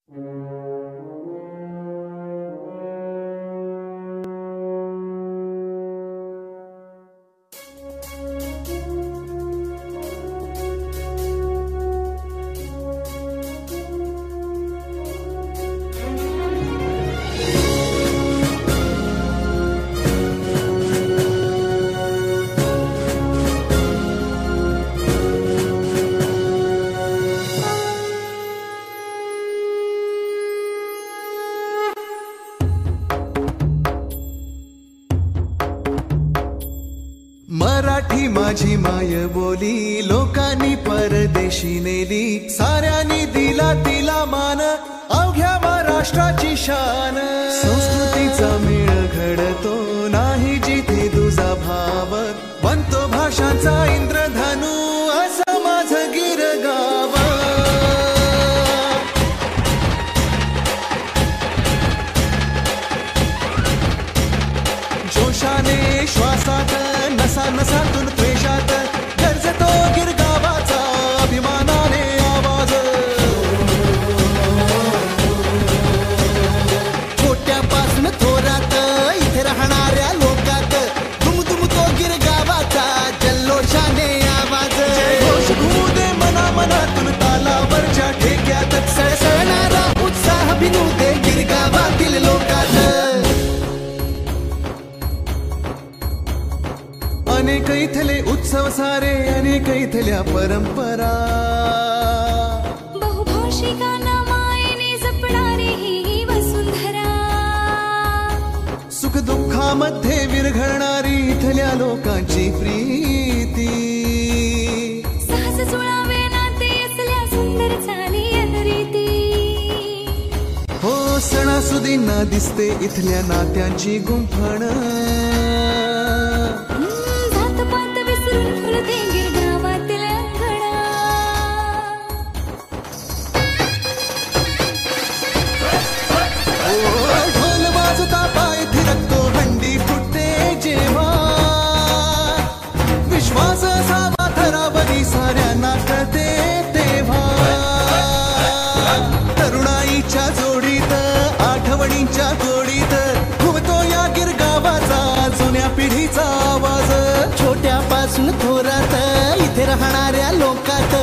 मराठी माझी माय बोली, लोकांनी परदेशी नेली, साऱ्यांनी दिला तिला मान, अवघ्या महाराष्ट्राची शान. संस्कृतीचा मेळ घडतो नाही जिथे तुझा भाव, बनतो भाषांचा इंद्रधनु असं माझं गिरगाव. जोशाने श्वासात नसा नसातून त्वेषात गरजतो गिरगावाचा अभिमानाने आवाज. छोट्यापासून थोरात इथे राहणाऱ्या लोकात दुमदुमतो गिरगावाचा जल्लोषाने आवाज. घोष घुमू दे मना मनातून तालावरच्या ठेक्यात सळसळणारा उत्साह भिनू दे गिरगावातील लोकात. अनेक इथले उत्सव सारे, अनेक इथल्या परंपरा, बहुभाषिकांना मायेने जपणारी ही वसुंधरा. सुख दुःखामध्ये विरघळणारी इथल्या लोकांची प्रीती. सहज जुळावे नाते असल्या सुंदर चाली रीती. हो सणासुदींना दिसते इथल्या नात्यांची गुंफण. ढोल वाजता पाय थिरकतो, हंडी फुटते जेव्हा, विश्वास असावा थरावरी साऱ्यांना कळते तेव्हा. तरुणाईच्या जोडीत आठवणींच्या गोडीत घुमतो या गिरगावाचा जुन्या पिढीचा आवाज. छोट्यापासून थोरात इथे राहणाऱ्या लोकात